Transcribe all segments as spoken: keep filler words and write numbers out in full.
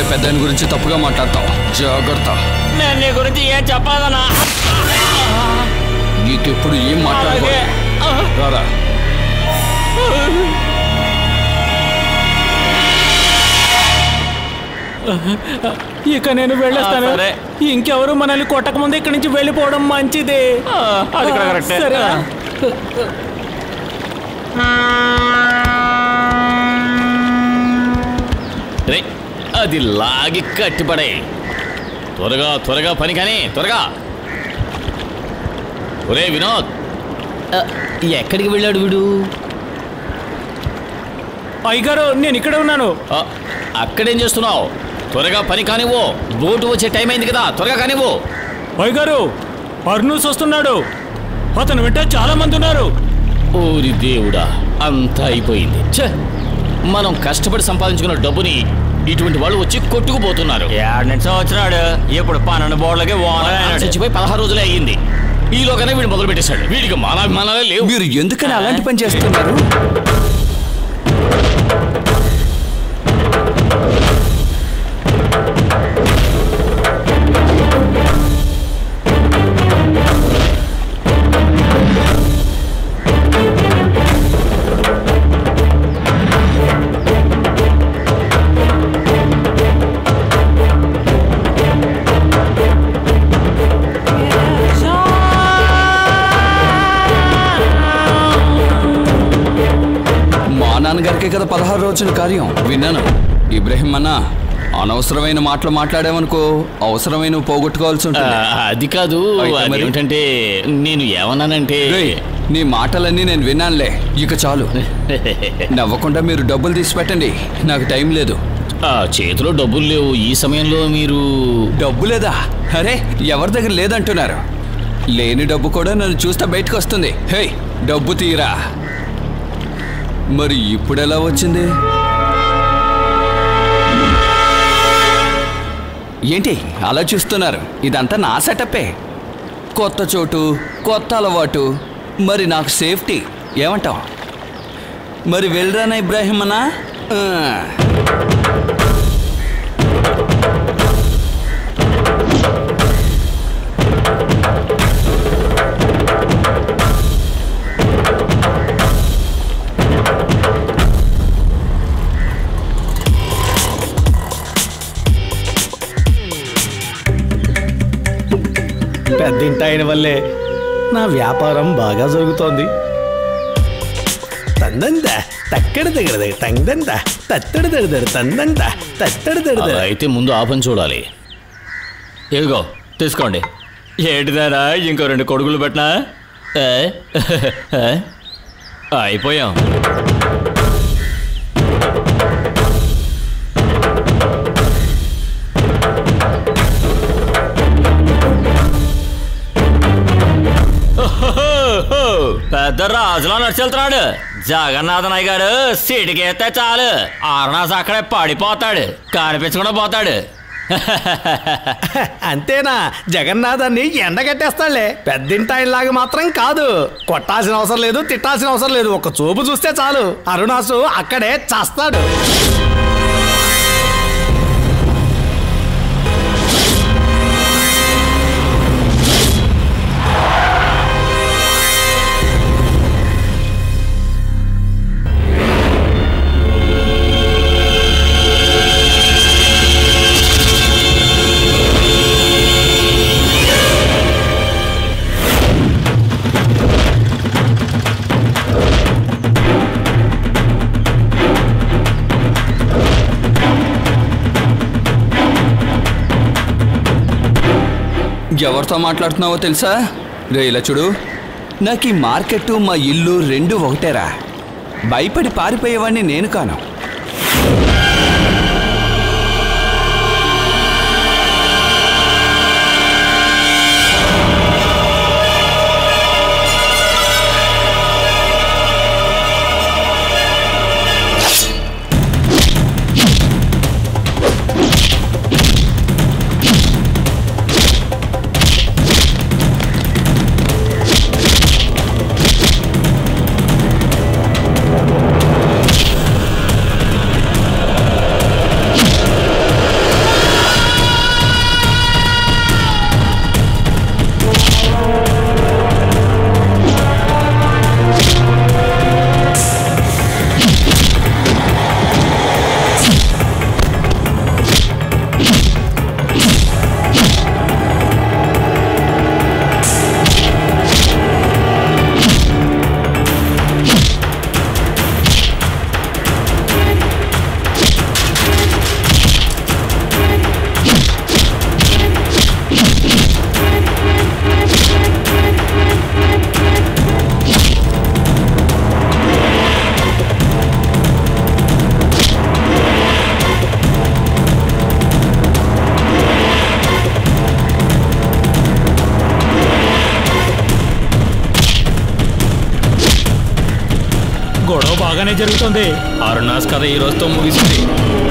పెద్దాయన గురించి తప్పుగా మాట్లాడతావు, జాగ్రత్త. నేను నీ గురించి ఏం చెప్పాలన్నా? నీకెప్పుడు ఏం మాట్లాడరా? ఇక నేను వెళ్ళొస్తాను. ఇంకెవరు మనల్ని కొట్టక ముందు ఇక్కడి నుంచి వెళ్ళిపోవడం మంచిదే. అది కూడా కరెక్టే. సరే. అది లాగి కట్టిపడే. త్వరగా త్వరగా పని కానీ త్వరగా. ఒరే వినోద్, ఎక్కడికి వెళ్ళాడు వీడు? అయ్యగారు నేను ఇక్కడే ఉన్నాను. అక్కడేం చేస్తున్నావు? త్వరగా పని కానివ్వు, బోటు వచ్చే టైం అయింది కదా, త్వరగా కానివ్వు. అయ్యగారు అర్నూస్ వస్తున్నాడు, అతను వెంట చాలా మంది ఉన్నారు. ఓరి దేవుడా, అంతా అయిపోయింది. ఛే, మనం కష్టపడి సంపాదించుకున్న డబ్బుని ఇటువంటి వాళ్ళు వచ్చి కొట్టుకుపోతున్నారు. ఏడు నుంచి వచ్చినాడు, ఇప్పుడు పన్నెండు బోర్లకి చచ్చిపోయి పదహారు రోజులే అయ్యింది. ఈలోగానే వీడు మొదలు పెట్టేశాడు. వీడికి మానాభిమానాలే లేవు. మీరు ఎందుకని అలాంటి పని చేస్తున్నారు? నాన్నగారికే కదా పదహారు రోజుల కార్యం. విన్నాను. ఇబ్రహీం అన్న, అనవసరమైన మాటలు మాట్లాడామనుకో అవసరమైన పోగొట్టుకోవాల్సి ఉంటుంది. అది కాదు, ఏంటంటే నేను ఏమన్నానంటే, నీ మాటలన్నీ నేను విన్నానులే, ఇక చాలు. నవ్వకుండా మీరు డబ్బులు తీసి పెట్టండి, నాకు టైం లేదు. చేతిలో డబ్బులు లేవు ఈ సమయంలో. మీరు డబ్బు లేదా? అరే, ఎవరి దగ్గర లేదంటున్నారు? లేని డబ్బు కూడా నన్ను చూస్తే బయటకు వస్తుంది. హే, డబ్బు తీరా. మరి ఇప్పుడు ఎలా వచ్చింది? ఏంటి అలా చూస్తున్నారు? ఇదంతా నా సెటప్పే. కొత్త చోటు, కొత్త అలవాటు, మరి నాకు సేఫ్టీ. ఏమంటావు? మరి వెళ్ళరానా ఇబ్రాహీం అన్నా? పెద్దింటాయన వల్లే నా వ్యాపారం బాగా జరుగుతోంది. తందంత తక్కడి దగ్గర తందంత తత్తడి దగ్గర తందంత తత్తడి దగ్గర. అయితే ముందు ఆ పని చూడాలి. ఇదిగో తీసుకోండి. ఏంటిదారా, ఇంకో రెండు కొడుకులు పెట్టినా అయిపోయాం. పెద్ద రాజులా నడిచెళ్తున్నాడు జగన్నాథనయ్య గారు. సిటికేస్తే చాలు ఆరణాస్ అక్కడే పడిపోతాడు, కనిపించకుండా పోతాడు. అంతేనా? జగన్నాథాన్ని ఎండగట్టేస్తాడులే. పెద్దింటాయనలాగా మాత్రం కాదు. కొట్టాల్సిన అవసరం లేదు, తిట్టాల్సిన అవసరం లేదు. ఒక చూపు చూస్తే చాలు అరుణాసు అక్కడే చస్తాడు. ఎవరితో మాట్లాడుతున్నావో తెలుసా? రే ఇలా చూడు, నాకు ఈ మార్కెట్ మా ఇల్లు రెండు ఒకటేరా. భయపడి పారిపోయేవాడిని నేను కాను. గొడవ బాగానే జరుగుతుంది. అరుణాస్ కథ ఈ రోజుతో ముగిసింది.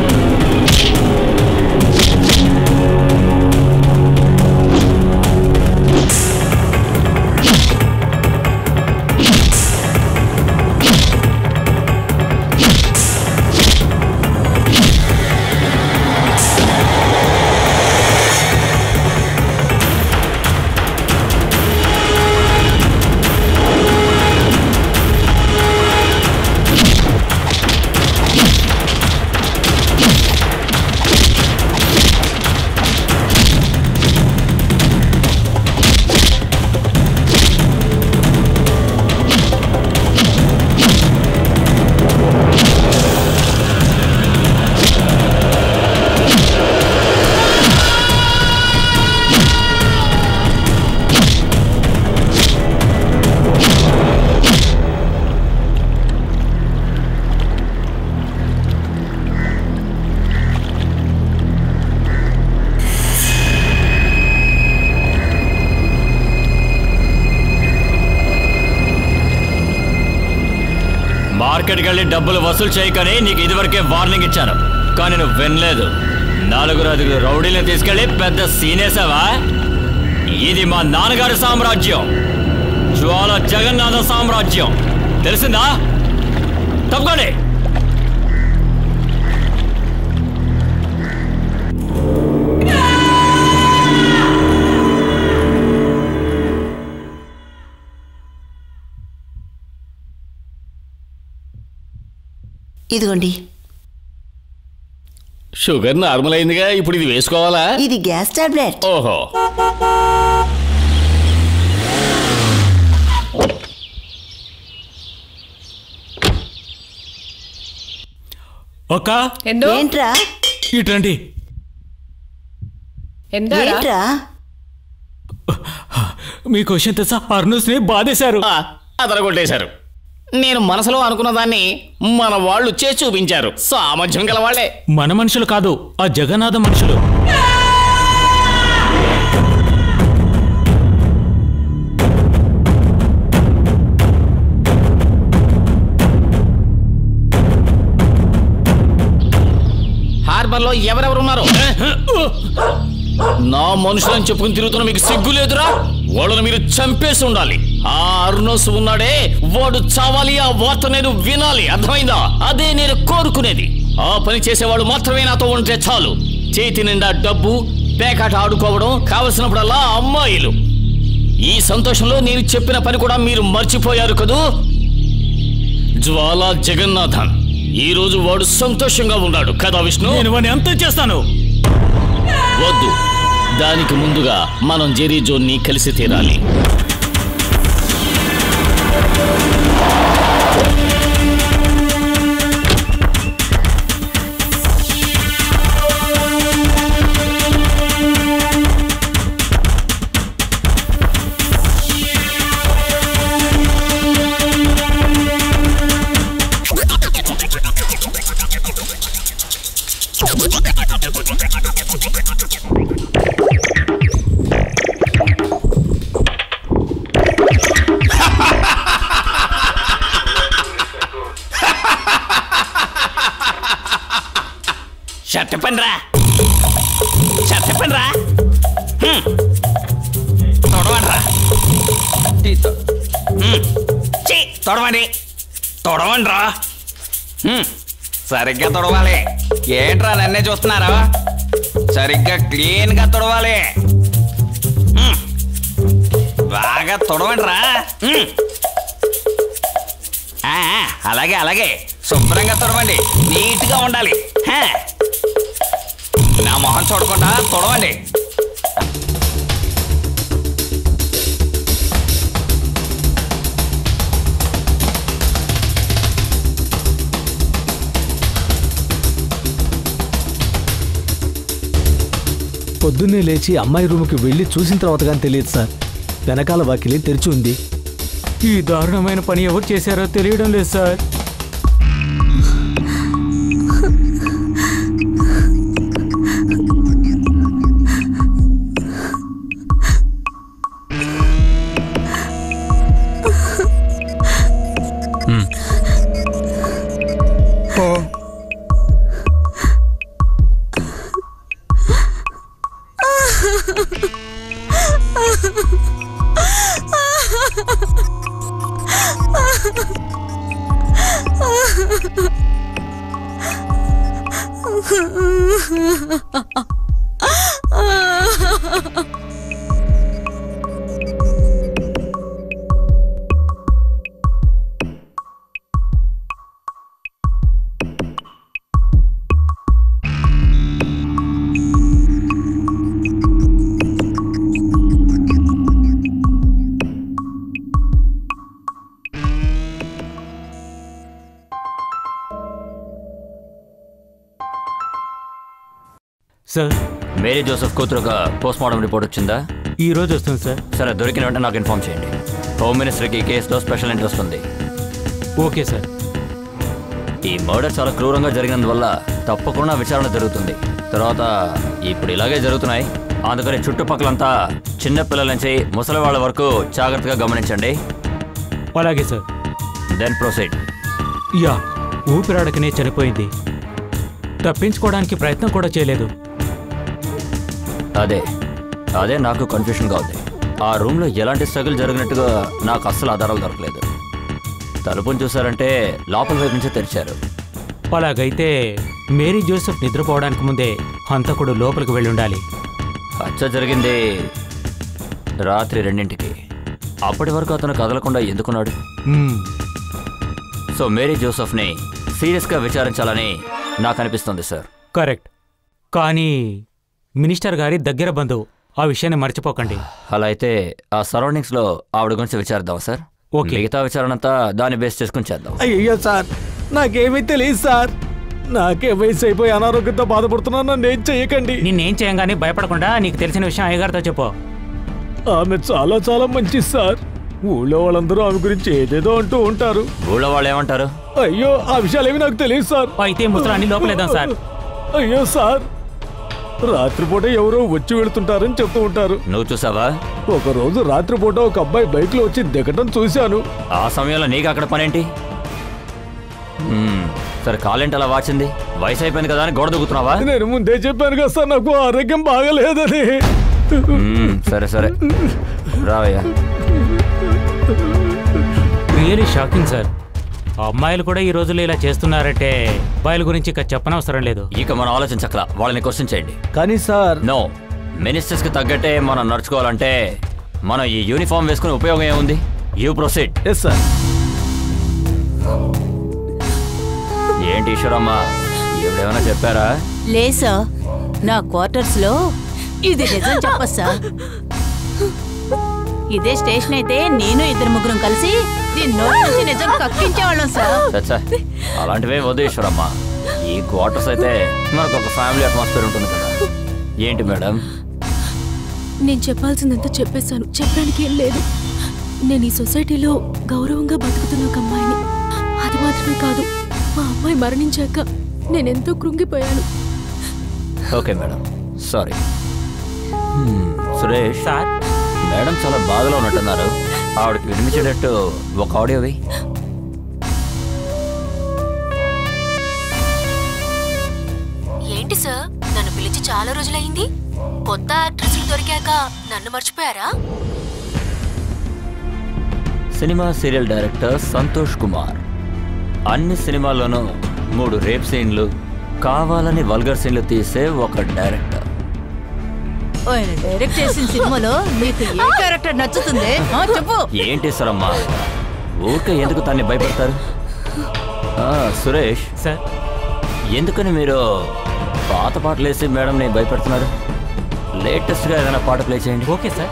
మార్కెట్కి వెళ్ళి డబ్బులు వసూలు చేయకని నీకు ఇదివరకే వార్నింగ్ ఇచ్చాను, కానీ నువ్వు వినలేదు. నలుగురు ఐదుగురు రౌడీలను తీసుకెళ్లి పెద్ద సీనేసావా? ఇది మా నాన్నగారి సామ్రాజ్యం, జ్వాల జగన్నాథ సామ్రాజ్యం, తెలిసిందా? తప్పకోండి. ఇదిగోండి. షుగర్ నార్మల్ అయిందిగా, ఇప్పుడు ఇది వేసుకోవాలా? ఇది గ్యాస్ టాబ్లెట్. ఓహో, ఒక్క ఏంట్రా ఇటండి. ఏంట్రా మీ క్వశ్చన్ తెలుసా? అర్నూస్ ని బాధేశారు, అదరగొట్టేశారు. నేను మనసులో అనుకున్న దాన్ని మన వాళ్ళు చేసి చూపించారు. సామర్థ్యం గల వాళ్ళే. మన మనుషులు కాదు, ఆ జగన్నాథ మనుషులు. హార్బర్ లో ఎవరెవరు ఉన్నారు? నా మనుషులని చెప్పుకుని తిరుగుతున్న మీకు సిగ్గు లేదురా? వాళ్ళని మీరు చంపేసి ఉండాలి. ఆ అరుణోస్ ఉన్నాడే, వాడు చావాలి. ఆ వార్త నేను వినాలి, అర్థమైందా? అదే నేను కోరుకునేది. ఆ పని చేసేవాళ్ళు మాత్రమే నాతో ఉంటే చాలు. చేతి నిండా డబ్బు, పేకాట ఆడుకోవడం, కావలసినప్పుడల్లా అమ్మాయిలు. ఈ సంతోషంలో నేను చెప్పిన పని కూడా మీరు మర్చిపోయారు కదూ. జ్వాల జగన్నాథన్, ఈ రోజు వాడు సంతోషంగా ఉన్నాడు కదా విష్ణు? నేను వాడిని అంతం చేస్తాను. వద్దు, దానికి ముందుగా మనం జెరీ జోన్ని కలిసి తీరాలి. చెప్పండిరా, చెప్పండిరా, తొడవండిరా, తొడవండి, తొడవండిరా, సరిగ్గా తొడవాలి. ఏంట్రా నన్నే చూస్తున్నారా? సరిగ్గా క్లీన్ గా తొడవాలి. బాగా తొడవండిరా. అలాగే అలాగే శుభ్రంగా తొడవండి, నీట్ గా ఉండాలి. నా మొహం చూడకుండా తొడవండి. పొద్దున్నే లేచి అమ్మాయి రూమ్కి వెళ్ళి చూసిన తర్వాత కానీ తెలియదు సార్. వెనకాల వాకిలి తెరిచి ఉంది. ఈ దారుణమైన పని ఎవరు చేశారో తెలియడం లేదు సార్. సార్, మేరీ జోసెఫ్ కూతురుగా పోస్ట్ మార్టం రిపోర్ట్ వచ్చిందా? ఈ రోజు వస్తుంది సార్. సరే, దొరికిన వెంటనే నాకు ఇన్ఫార్మ్ చేయండి. హోమ్ మినిస్టర్కి ఈ కేసులో స్పెషల్ ఇంట్రెస్ట్ ఉంది. Okay sir. ఈ మర్డర్ చాలా క్రూరంగా జరిగినందువల్ల తప్పకుండా విచారణ జరుగుతుంది. తర్వాత ఇప్పుడు ఇలాగే జరుగుతున్నాయి, అందుకని చుట్టుపక్కలంతా చిన్నపిల్లల నుంచి ముసలి వాళ్ళ వరకు జాగ్రత్తగా గమనించండి. అలాగే సార్. Then proceed. యా, ఊపిరాడకనే చనిపోయింది. తప్పించుకోవడానికి ప్రయత్నం కూడా చేయలేదు. అదే అదే నాకు కన్ఫ్యూషన్గా ఉంది. ఆ రూమ్లో ఎలాంటి స్ట్రగుల్ జరిగినట్టుగా నాకు అస్సలు ఆధారాలు దొరకలేదు. తలుపుని చూసారంటే లోపల వైపు నుంచి తెరిచారు. అలాగైతే మేరీ జోసెఫ్ నిద్రపోవడానికి ముందే హంతకుడు లోపలికి వెళ్ళి ఉండాలి. హత్య జరిగింది రాత్రి రెండింటికి. అప్పటి వరకు అతను కదలకుండా ఎందుకున్నాడు? సో మేరీ జోసెఫ్ని సీరియస్గా విచారించాలని నాకు అనిపిస్తుంది సార్. కరెక్ట్. కానీ మినిస్టర్ గారి దగ్గర బంధువు, ఆ విషయాన్ని మర్చిపోకండి. అలా అయితే ఆ సరౌండింగ్స్లో ఆవిడ గురించి విచారిద్దాం సార్. ఓకే. మిగతా విచారణ అంతా దాన్ని బేస్ చేసుకుని చేద్దాం. అయ్యో సార్, నాకేమీ తెలియదు సార్. నాకే వయసు అయిపోయి అనారోగ్యంతో బాధపడుతున్నా, నన్ను ఏం చెయ్యకండి. నిన్నేం చేయంగానే భయపడకుండా నీకు తెలిసిన విషయం అయ్యగారితో చెప్పు. ఆమె చాలా చాలా మంచిది సార్. ఊళ్ళో వాళ్ళందరూ ఆమె గురించి ఏదేదో అంటూ ఉంటారు. ఊళ్ళో వాళ్ళు ఏమంటారు? అయ్యో, ఆ విషయాలేవి నాకు తెలియదు సార్. అయితే ముసలాన్ని లోపలేదాం సార్. అయ్యో సార్, రాత్రిపూట ఎవరో వచ్చి వెళుతుంటారని చెప్తూ ఉంటారు. నువ్వు చూసావా? ఒక రోజు రాత్రిపూట ఒక అబ్బాయి బైక్ లో వచ్చి దిగటం చూశాను. ఆ సమయంలో నీకు అక్కడ పనేంటి? సరే, కాలేంటి అలా వాచింది? వయసు అయిపోయింది కదా అని గోడ దూకుతున్నావా? నేను ముందే చెప్పాను కదా సార్, నాకు ఆరోగ్యం బాగలేదని. సరే సరే రావయ్యా. Really shocking sir. అమ్మాయిలు కూడా ఈ రోజుల్లో ఇలా చేస్తున్నారంటే అబ్బాయిల గురించి ఇక చెప్పనవసరం లేదు. ఇక మనం ఆలోచించకలా, వాళ్ళని క్వశ్చన్ చేయండి. కానీ సార్, నో, మినిస్టర్స్ కి తగ్గట్టే మనం నడుచుకోవాలంటే మనం ఈ యూనిఫామ్ వేసుకునే ఉపయోగం ఏముంది? You proceed. Yes sir. ఏంటి ఈశ్వరమ్మ, ఎవడేమైనా చెప్పారా? లే సార్, నా క్వార్టర్స్ లో ఇది నిజం చెప్ప సార్. ఇదే స్టేషన్ అయితే నేను ఇద్దరు ముగ్గురం కలిసి దీని నోటి నుంచి నిజం కక్కించేవాళ్ళం సార్. చచ్చా, అలాంటివే వద్దు ఈశ్వరమ్మ. ఈ క్వార్టర్స్ అయితే మనకు ఒక ఫ్యామిలీ అట్మాస్ఫియర్ ఉంటుంది కదా. ఏంటి మేడం? నేను చెప్పాల్సిందంతా చెప్పేశాను, చెప్పడానికి ఏం లేదు. నేను ఈ సొసైటీలో గౌరవంగా బతుకుతున్న ఒక అమ్మాయిని. అది మాత్రమే కాదు, మా అమ్మాయి మరణించాక నేనెంతో కృంగిపోయాను. Okay madam, sorry. Suresh sir, madam చాలా బాధలో ఉన్నట్టున్నారు. ఆవిడకి వినిపించేటట్టు ఒక ఆడియోవి. ఏంటి సార్, నన్ను పిలిచి చాలా రోజులైంది. కొత్త యాక్ట్రెస్లు దొరికాక నన్ను మర్చిపోయారా? Cinema serial director Santosh Kumar అన్ని సినిమాల్లోనూ మూడు రేప్ సీన్లు, కావాలని వల్గర్ సీన్లు తీసే ఒక డైరెక్టర్. ఆయన డైరెక్ట్ చేసిన సినిమాలో మీకు ఏ క్యారెక్టర్ నచ్చుతుంది చెప్పు. ఏంటి సరమ్మా, ఊరికే ఎందుకు తన్ని భయపడతారు? సురేష్ సార్, ఎందుకని మీరు పాత పాటలు వేసి మేడంని భయపెడుతున్నారు? లేటెస్ట్గా ఏదైనా పాట ప్లే చేయండి. Okay sir.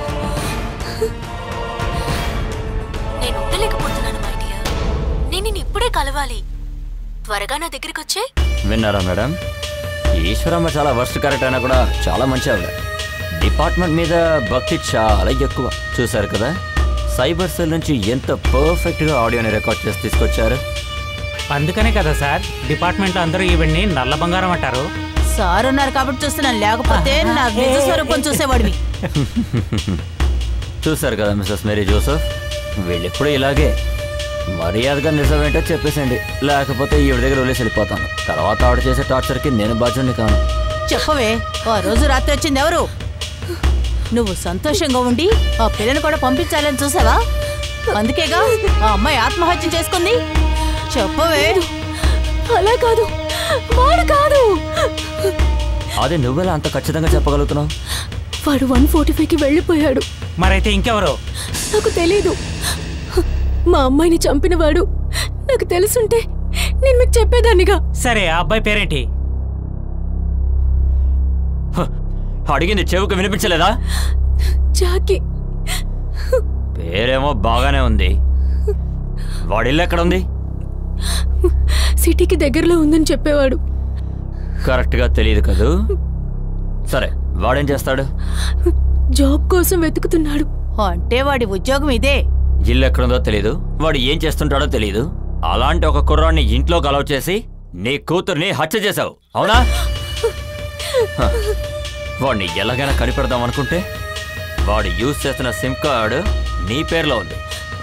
నేను ఉండలేకపోతున్నాను మై డియర్. నేను నిన్ను ఇప్పుడే కలవాలి. త్వరగా నా దగ్గరికి వచ్చే. విన్నారా మేడం? ఈశ్వరమ్మ చాలా వర్స్ట్ క్యారెక్టర్ అయినా కూడా చాలా మంచి ఆవిడ. డిపార్ట్మెంట్ మీద భక్తి చాలా ఎక్కువ. చూశారు కదా, సైబర్ సెల్ నుంచి ఎంత పర్ఫెక్ట్గా ఆడియోని రికార్డ్ చేసి తీసుకొచ్చారు. అందుకనే కదా సార్ డిపార్ట్మెంట్లో అందరూ ఈవెన్ని నల్ల బంగారం అంటారు. సార్ ఉన్నారు కాబట్టి చూస్తున్నాను, లేకపోతే నా నిజ స్వరూపం చూసేవాడివి. చూశారు కదా మిస్సెస్ మేరీ జోసెఫ్, వీళ్ళెప్పుడు ఇలాగే. మర్యాదగా నిజమేంటో చెప్పేసండి, లేకపోతే ఈవిడ దగ్గర వదిలేసి వెళ్ళిపోతాను. తర్వాత ఆవిడ చేసే టార్చర్కి నేను బాధ్యుడిని కాను. చెప్పవే, ఆ రోజు రాత్రి వచ్చింది ఎవరు? నువ్వు సంతోషంగా ఉండి ఆ పిల్లని కూడా పంపించాలని చూసావా? అందుకేగా ఆ అమ్మాయి ఆత్మహత్య చేసుకుంది. చెప్పవే. అలా కాదు, వాడు కాదు. అదే నువ్వెలా అంత ఖచ్చితంగా చెప్పగలుగుతున్నావు? వాడు వన్ ఫార్టీ ఫైవ్ కి వెళ్ళిపోయాడు. మరైతే ఇంకెవరు? నాకు తెలీదు. మా అమ్మాయిని చంపిన వాడు నాకు తెలుసుంటే నేను మీకు చెప్పేదాన్నిగా. సరే, ఆ అబ్బాయి పేరేంటి? అడిగింది చెవుకు వినిపించలేదా? జాకీ. పేరేమో బాగానే ఉంది. వాడిల్లు ఎక్కడ ఉంది? సిటీకి దగ్గరలో ఉందని చెప్పేవాడు. కరెక్ట్గా తెలియదు కదూ. సరే, వాడేం చేస్తాడు? జాబ్ కోసం వెతుకుతున్నాడు. అంటే వాడి ఉద్యోగం ఇదే. ఇల్లు ఎక్కడుందో తెలీదు, వాడు ఏం చేస్తుంటాడో తెలీదు. అలాంటి ఒక కుర్రాన్ని ఇంట్లో కలవ చేసి నీ కూతుర్ని హత్య చేశావు, అవునా? వాడిని ఎలాగైనా కనిపెడదాం అనుకుంటే వాడు యూజ్ చేస్తున్న సిమ్ కార్డ్ నీ పేరులో ఉంది.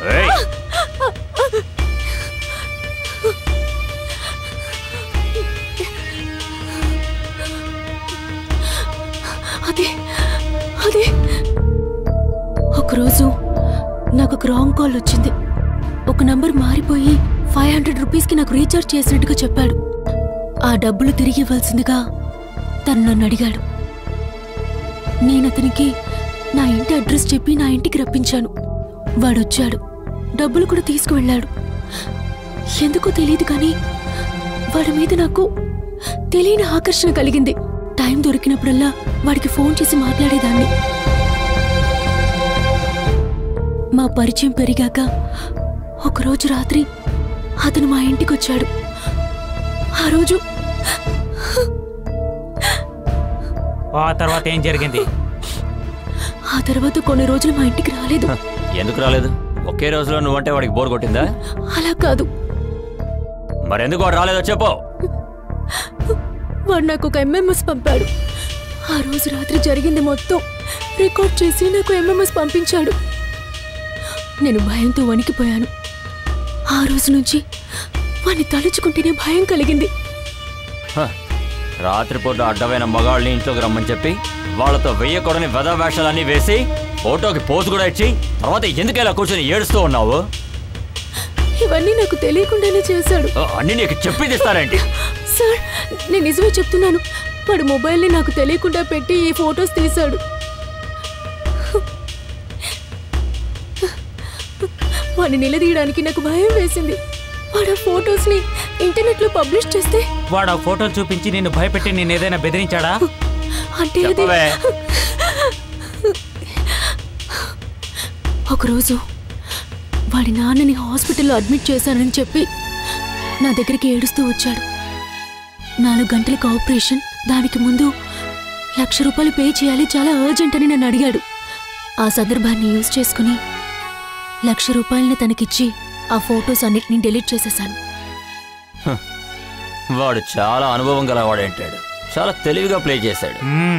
అదే అదే ఒకరోజు నాకు ఒక రాంగ్ కాల్ వచ్చింది. ఒక నంబర్ మారిపోయి ఫైవ్ హండ్రెడ్ రూపీస్కి నాకు రీఛార్జ్ చేసినట్టుగా చెప్పాడు. ఆ డబ్బులు తిరిగి ఇవ్వాల్సిందిగా తను నన్ను అడిగాడు. నేను అతనికి నా ఇంటి అడ్రస్ చెప్పి నా ఇంటికి రప్పించాను. వాడొచ్చాడు, డబ్బులు కూడా తీసుకువెళ్ళాడు. ఎందుకో తెలియదు కానీ వాడి మీద నాకు తెలియని ఆకర్షణ కలిగింది. టైం దొరికినప్పుడల్లా వాడికి ఫోన్ చేసి మాట్లాడేదాన్ని. మా పరిచయం పెరిగాక ఒకరోజు రాత్రి అతను మా ఇంటికి వచ్చాడు. ఆ రోజు ఆ తర్వాత ఏం జరిగింది? ఆ తర్వాత కొన్ని రోజులు మా ఇంటికి రాలేదు. ఎందుకు రాలేదు? ఒకే రోజులో నువ్వంటే వాడికి బోర్ కొట్టిందా? అలా కాదు. మరెందుకు వాడు రాలేదో చెప్పు. వాడు నాకు ఒక ఎంఎంఎస్ పంపాడు. ఆ రోజు రాత్రి జరిగింది మొత్తం రికార్డ్ చేసి నాకు ఎంఎంఎస్ పంపించాడు. నేను భయంతో వణికిపోయాను. ఆ రోజు నుంచి వాడిని తలుచుకుంటేనే భయం కలిగింది. రాత్రిపూట అడ్డమైన మగాళ్ళని ఇంట్లోకి రమ్మని చెప్పి వాళ్ళతో వెయ్యకూడని వెధ వేషాలన్నీ వేసి ఫోటోకి పోజు కూడా ఇచ్చి తర్వాత ఎందుకు ఇలా కూర్చొని ఏడుస్తూ ఉన్నావు? ఇవన్నీ నాకు తెలియకుండానే చేశాడు. అన్ని నీకు చెప్పి తీస్తారేంటి? సార్, నేను నిజమే చెప్తున్నాను. వాడు మొబైల్ని నాకు తెలియకుండా పెట్టి ఈ ఫొటోస్ తీశాడు. వాడిని నిలదీయడానికి నాకు భయం వేసింది. వాడు ఆ ఫొటోస్ని ఇంటర్నెట్లో పబ్లిష్ చేస్తే వాడు ఆ ఫోటోలు చూపించి నిన్ను భయపెట్టి నేను ఏదైనా బెదిరించాడా? అంటే అది ఒకరోజు వాడి నాన్నని హాస్పిటల్లో అడ్మిట్ చేశానని చెప్పి నా దగ్గరికి ఏడుస్తూ వచ్చాడు. నాలుగు గంటలకు ఆపరేషన్, దానికి ముందు లక్ష రూపాయలు పే చేయాలి, చాలా అర్జెంట్ అని నన్ను అడిగాడు. ఆ సందర్భాన్ని యూజ్ చేసుకుని లక్ష రూపాయలని తనకిచ్చి ఆ ఫొటోస్ అన్నిటినీ డిలీట్ చేసేశాను. వాడు చాలా అనుభవం గల వాడంటాడు. చాలా తెలివిగా ప్లే చేశాడు.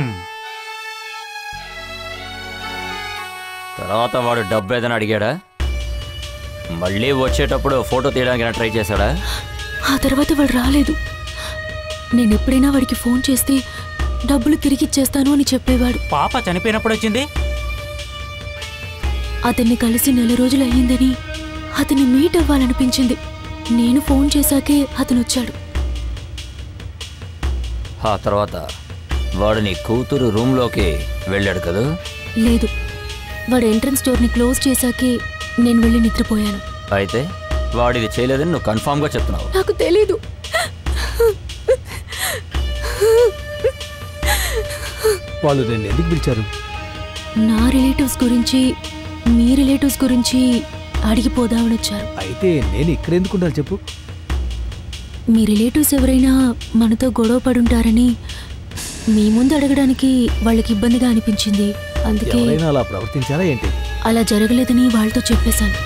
తర్వాత వాడు డబ్బు ఏదైనా అడిగాడా? మళ్ళీ వచ్చేటప్పుడు ఫోటో తీయడానికి ట్రై చేశాడా? ఆ తర్వాత వాడు రాలేదు. నేను ఎప్పుడైనా వాడికి ఫోన్ చేస్తే డబ్బులు తిరిగి ఇచ్చేస్తాను అని చెప్పేవాడు. పాప చనిపోయినప్పుడు వచ్చింది. అతన్ని కలిసి నెల రోజులు అయ్యిందని అతన్ని మీట్ అవ్వాలనిపించింది. నేను ఫోన్ చేశాకే అతను వచ్చాడు. ఆ తర్వాత వాడు నీ కూతురు రూమ్లోకి వెళ్ళాడు కదా? లేదు, వాడు ఎంట్రన్స్ డోర్ని క్లోజ్ చేశాకే నేను వెళ్ళి నిద్రపోయాను. అయితే వాడిది చేయలేదని నువ్వు కన్ఫామ్గా చెప్తున్నావు? నాకు తెలీదు. వాళ్ళు నేను ఎందుకు పిలిచారు? నా రిలేటివ్స్ గురించి, మీ రిలేటివ్స్ గురించి అడిగిపోదామని వచ్చారు. అయితే నేను ఇక్కడ ఎందుకు ఉండాలి చెప్పు? మీ రిలేటివ్స్ ఎవరైనా మనతో గొడవ పడుంటారని మీ ముందు అడగడానికి వాళ్ళకి ఇబ్బందిగా అనిపించింది. అందుకే అలా ప్రవర్తించారా ఏంటి? అలా జరగలేదని వాళ్ళతో చెప్పేశాను.